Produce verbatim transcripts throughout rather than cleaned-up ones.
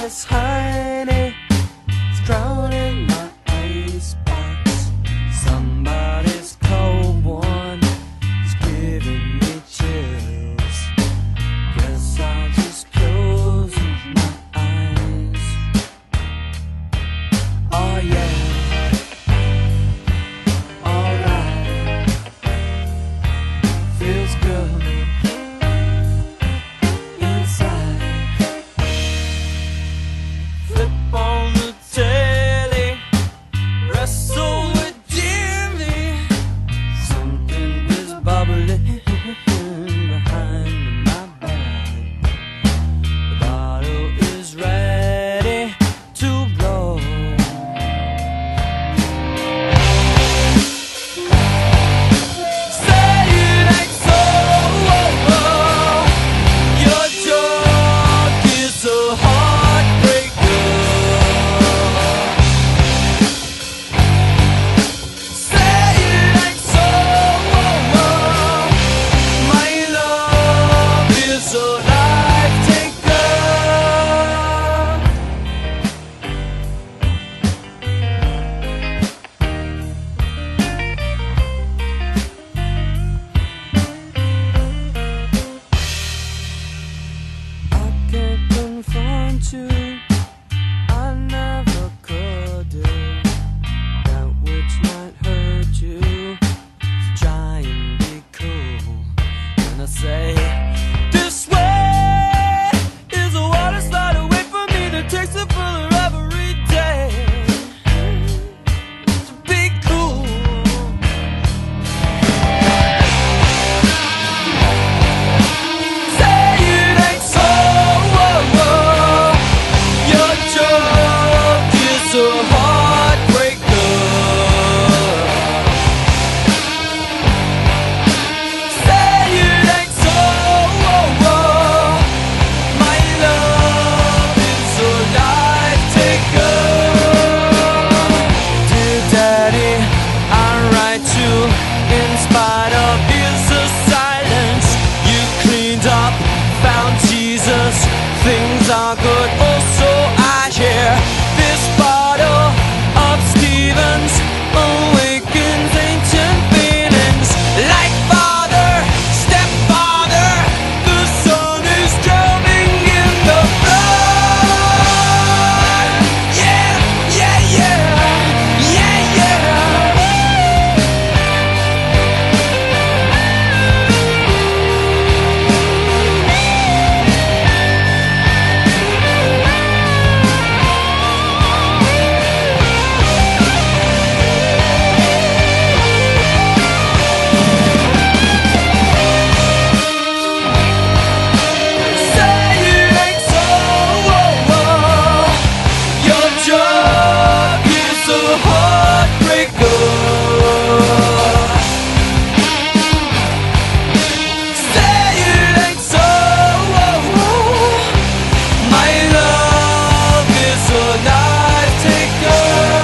This honey is drowning my icebox. Somebody's cold one is giving me chills. Guess I'll just close my eyes. Oh yeah. Alright. Feels good inside. Flip on the telly, wrestle with Jimmy. Something is bubbling behind my back. The bottle is ready to blow. Say it ain't so. Your joke is a heartbreaker. Say it ain't so. My love is a life taker. I can't confront you, I never could do that which might hurt you. So try and be cool. And I say, this way is a water slide away from me that takes it further every day. So be cool. Say it ain't so. Your joke is a heartbreaker. Say it ain't so. My love is a life taker. Dear Daddy, I write you in spite of his silence. You cleaned up, found Jesus, things are good. Also, I hear this bottle of Stevens awakens ancient feelings. Like father, stepfather, the sun is drowning in the blood. Yeah, yeah, yeah, yeah, yeah. Say it ain't so. Your joke is a heartbreaker. Say it ain't so. My love is a life taker.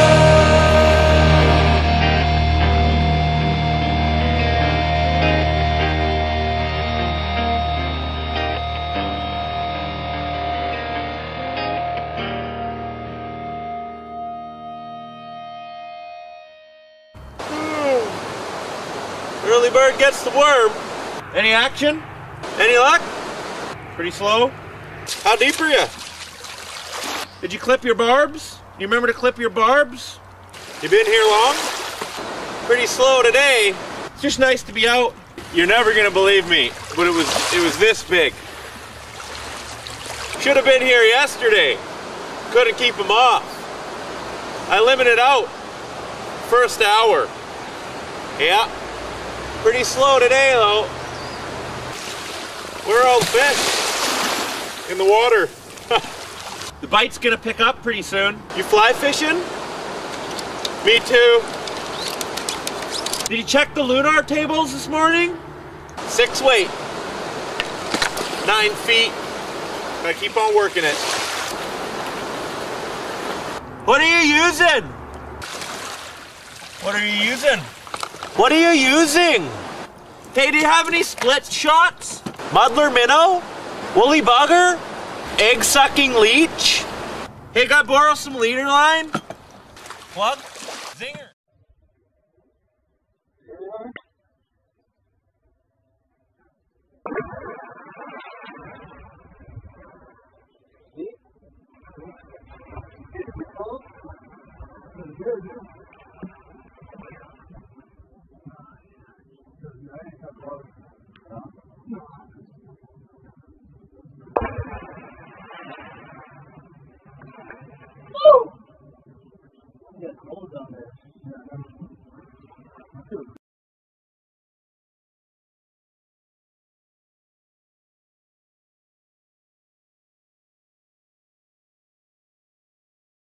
Early bird gets the worm. Any action? Any luck? Pretty slow. How deep are you? Did you clip your barbs? You remember to clip your barbs? You been here long? Pretty slow today. It's just nice to be out. You're never gonna believe me, but it was it was this big. Should have been here yesterday. Couldn't keep them off. I limited out. First hour. Yeah. Pretty slow today though. Where are all the fish? In the water. The bite's gonna pick up pretty soon. You fly fishing? Me too. Did you check the lunar tables this morning? Six weight. Nine feet. Gotta keep on working it. What are you using? What are you using? What are you using? Hey, do you have any split shots? Muddler minnow? Woolly bugger? Egg-sucking leech? Hey, can I borrow some leader line? Plug? Zinger.